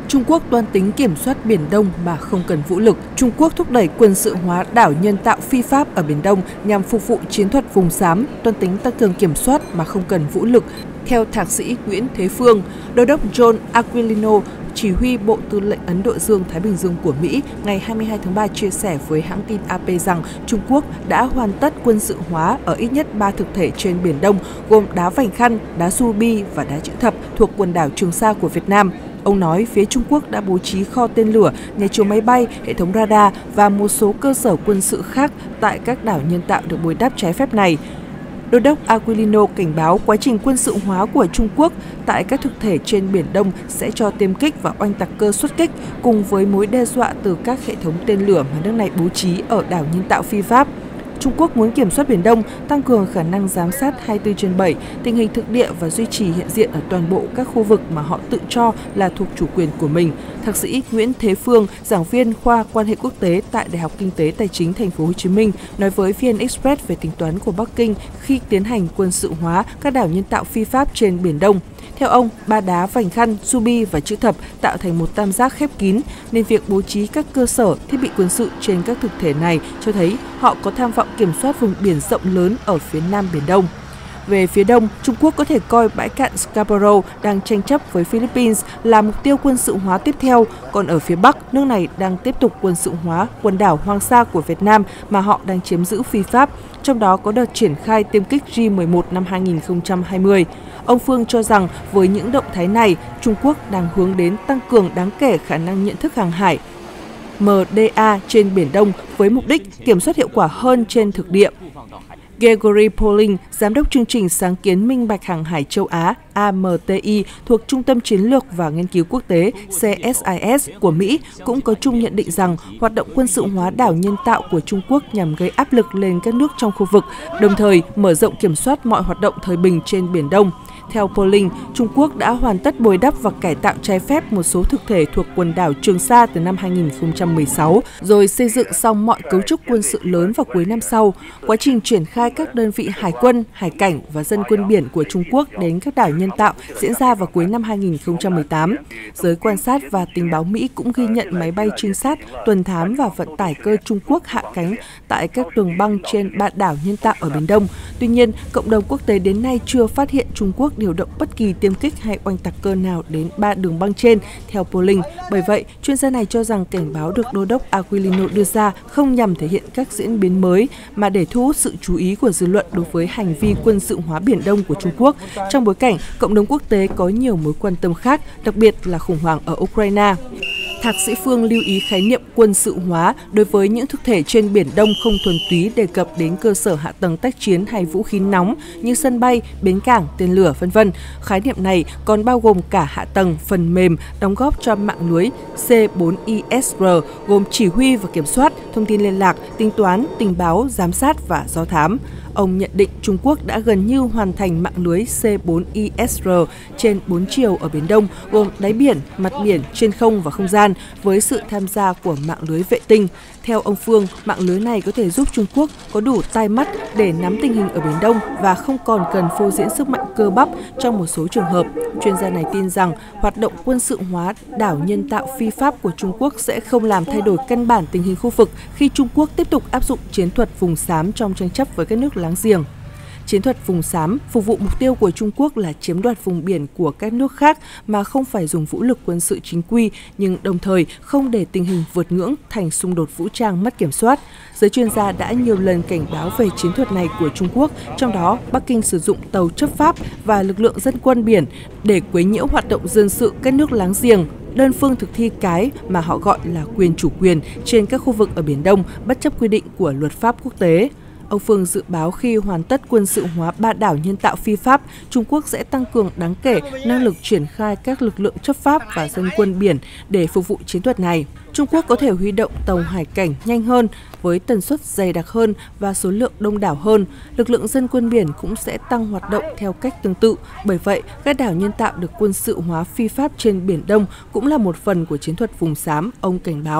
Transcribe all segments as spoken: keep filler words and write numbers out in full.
Trung Quốc toan tính kiểm soát Biển Đông mà không cần vũ lực. Trung Quốc thúc đẩy quân sự hóa đảo nhân tạo phi pháp ở Biển Đông nhằm phục vụ chiến thuật vùng xám, toan tính tăng cường kiểm soát mà không cần vũ lực. Theo Thạc sĩ Nguyễn Thế Phương, Đô đốc John Aquilino, chỉ huy Bộ Tư lệnh Ấn Độ Dương-Thái Bình Dương của Mỹ, ngày hai mươi hai tháng ba chia sẻ với hãng tin a pê rằng Trung Quốc đã hoàn tất quân sự hóa ở ít nhất ba thực thể trên Biển Đông, gồm đá Vành Khăn, đá Subi và đá Chữ Thập thuộc quần đảo Trường Sa của Việt Nam. Ông nói phía Trung Quốc đã bố trí kho tên lửa, nhà chiếu máy bay, hệ thống radar và một số cơ sở quân sự khác tại các đảo nhân tạo được bồi đắp trái phép này. Đô đốc Aquilino cảnh báo quá trình quân sự hóa của Trung Quốc tại các thực thể trên Biển Đông sẽ cho tiêm kích và oanh tạc cơ xuất kích cùng với mối đe dọa từ các hệ thống tên lửa mà nước này bố trí ở đảo nhân tạo phi pháp. Trung Quốc muốn kiểm soát Biển Đông, tăng cường khả năng giám sát hai mươi tư trên bảy, tình hình thực địa và duy trì hiện diện ở toàn bộ các khu vực mà họ tự cho là thuộc chủ quyền của mình. Thạc sĩ Nguyễn Thế Phương, giảng viên khoa quan hệ quốc tế tại Đại học Kinh tế Tài chính Thành phố Hồ Chí Minh, nói với vê en Express về tính toán của Bắc Kinh khi tiến hành quân sự hóa các đảo nhân tạo phi pháp trên Biển Đông. Theo ông, ba đá Vành Khăn, Subi và Chữ Thập tạo thành một tam giác khép kín, nên việc bố trí các cơ sở, thiết bị quân sự trên các thực thể này cho thấy họ có tham vọng kiểm soát vùng biển rộng lớn ở phía nam Biển Đông. Về phía đông, Trung Quốc có thể coi bãi cạn Scarborough đang tranh chấp với Philippines là mục tiêu quân sự hóa tiếp theo, còn ở phía bắc, nước này đang tiếp tục quân sự hóa quần đảo Hoàng Sa của Việt Nam mà họ đang chiếm giữ phi pháp, trong đó có đợt triển khai tiêm kích G mười một năm hai nghìn không trăm hai mươi. Ông Phương cho rằng với những động thái này, Trung Quốc đang hướng đến tăng cường đáng kể khả năng nhận thức hàng hải M D A trên Biển Đông với mục đích kiểm soát hiệu quả hơn trên thực địa. Gregory Poling, Giám đốc chương trình sáng kiến minh bạch hàng hải châu Á A M T I thuộc Trung tâm Chiến lược và Nghiên cứu Quốc tế C S I S của Mỹ, cũng có chung nhận định rằng hoạt động quân sự hóa đảo nhân tạo của Trung Quốc nhằm gây áp lực lên các nước trong khu vực, đồng thời mở rộng kiểm soát mọi hoạt động thời bình trên Biển Đông. Theo Poling, Trung Quốc đã hoàn tất bồi đắp và cải tạo trái phép một số thực thể thuộc quần đảo Trường Sa từ năm hai nghìn không trăm mười sáu, rồi xây dựng xong mọi cấu trúc quân sự lớn vào cuối năm sau. Quá trình triển khai các đơn vị hải quân, hải cảnh và dân quân biển của Trung Quốc đến các đảo nhân tạo diễn ra vào cuối năm hai nghìn không trăm mười tám. Giới quan sát và tình báo Mỹ cũng ghi nhận máy bay trinh sát, tuần thám và vận tải cơ Trung Quốc hạ cánh tại các đường băng trên ba đảo nhân tạo ở Biển Đông. Tuy nhiên, cộng đồng quốc tế đến nay chưa phát hiện Trung Quốc điều động bất kỳ tiêm kích hay oanh tạc cơ nào đến ba đường băng trên, theo Poling. Bởi vậy, chuyên gia này cho rằng cảnh báo được Đô đốc Aquilino đưa ra không nhằm thể hiện các diễn biến mới, mà để thu hút sự chú ý của dư luận đối với hành vi quân sự hóa Biển Đông của Trung Quốc, trong bối cảnh cộng đồng quốc tế có nhiều mối quan tâm khác, đặc biệt là khủng hoảng ở Ukraine. Thạc sĩ Phương lưu ý khái niệm quân sự hóa đối với những thực thể trên Biển Đông không thuần túy đề cập đến cơ sở hạ tầng tác chiến hay vũ khí nóng như sân bay, bến cảng, tên lửa, vân vân. Khái niệm này còn bao gồm cả hạ tầng, phần mềm đóng góp cho mạng lưới C bốn I S R gồm chỉ huy và kiểm soát, thông tin liên lạc, tính toán, tình báo, giám sát và do thám. Ông nhận định Trung Quốc đã gần như hoàn thành mạng lưới C bốn I S R trên bốn chiều ở Biển Đông, gồm đáy biển, mặt biển, trên không và không gian, với sự tham gia của mạng lưới vệ tinh. Theo ông Phương, mạng lưới này có thể giúp Trung Quốc có đủ tai mắt để nắm tình hình ở Biển Đông và không còn cần phô diễn sức mạnh cơ bắp trong một số trường hợp. Chuyên gia này tin rằng hoạt động quân sự hóa đảo nhân tạo phi pháp của Trung Quốc sẽ không làm thay đổi căn bản tình hình khu vực khi Trung Quốc tiếp tục áp dụng chiến thuật vùng xám trong tranh chấp với các nước láng giềng. Chiến thuật vùng xám phục vụ mục tiêu của Trung Quốc là chiếm đoạt vùng biển của các nước khác mà không phải dùng vũ lực quân sự chính quy, nhưng đồng thời không để tình hình vượt ngưỡng thành xung đột vũ trang mất kiểm soát. Giới chuyên gia đã nhiều lần cảnh báo về chiến thuật này của Trung Quốc, trong đó Bắc Kinh sử dụng tàu chấp pháp và lực lượng dân quân biển để quấy nhiễu hoạt động dân sự các nước láng giềng, đơn phương thực thi cái mà họ gọi là quyền chủ quyền trên các khu vực ở Biển Đông bất chấp quy định của luật pháp quốc tế. Ông Phương dự báo khi hoàn tất quân sự hóa ba đảo nhân tạo phi pháp, Trung Quốc sẽ tăng cường đáng kể năng lực triển khai các lực lượng chấp pháp và dân quân biển để phục vụ chiến thuật này. Trung Quốc có thể huy động tàu hải cảnh nhanh hơn, với tần suất dày đặc hơn và số lượng đông đảo hơn. Lực lượng dân quân biển cũng sẽ tăng hoạt động theo cách tương tự. Bởi vậy, các đảo nhân tạo được quân sự hóa phi pháp trên Biển Đông cũng là một phần của chiến thuật vùng xám, ông cảnh báo.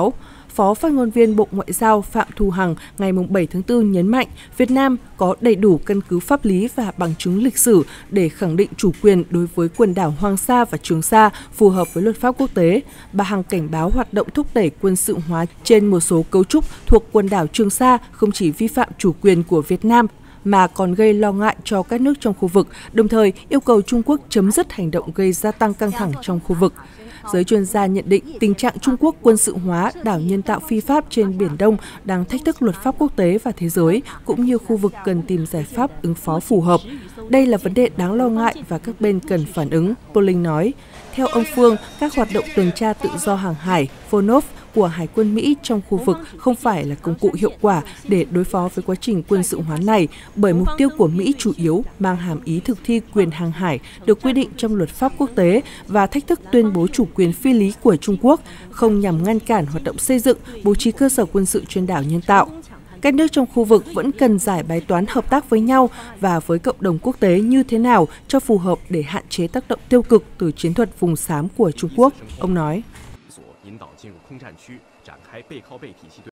Phó phát ngôn viên Bộ Ngoại giao Phạm Thu Hằng ngày bảy tháng tư nhấn mạnh Việt Nam có đầy đủ căn cứ pháp lý và bằng chứng lịch sử để khẳng định chủ quyền đối với quần đảo Hoàng Sa và Trường Sa phù hợp với luật pháp quốc tế. Bà Hằng cảnh báo hoạt động thúc đẩy quân sự hóa trên một số cấu trúc thuộc quần đảo Trường Sa không chỉ vi phạm chủ quyền của Việt Nam mà còn gây lo ngại cho các nước trong khu vực, đồng thời yêu cầu Trung Quốc chấm dứt hành động gây gia tăng căng thẳng trong khu vực. Giới chuyên gia nhận định tình trạng Trung Quốc quân sự hóa đảo nhân tạo phi pháp trên Biển Đông đang thách thức luật pháp quốc tế và thế giới, cũng như khu vực cần tìm giải pháp ứng phó phù hợp. Đây là vấn đề đáng lo ngại và các bên cần phản ứng, Pauling nói. Theo ông Phương, các hoạt động tuần tra tự do hàng hải, FONOF, của Hải quân Mỹ trong khu vực không phải là công cụ hiệu quả để đối phó với quá trình quân sự hóa này, bởi mục tiêu của Mỹ chủ yếu mang hàm ý thực thi quyền hàng hải được quy định trong luật pháp quốc tế và thách thức tuyên bố chủ quyền phi lý của Trung Quốc, không nhằm ngăn cản hoạt động xây dựng, bố trí cơ sở quân sự trên đảo nhân tạo. Các nước trong khu vực vẫn cần giải bài toán hợp tác với nhau và với cộng đồng quốc tế như thế nào cho phù hợp để hạn chế tác động tiêu cực từ chiến thuật vùng xám của Trung Quốc, ông nói.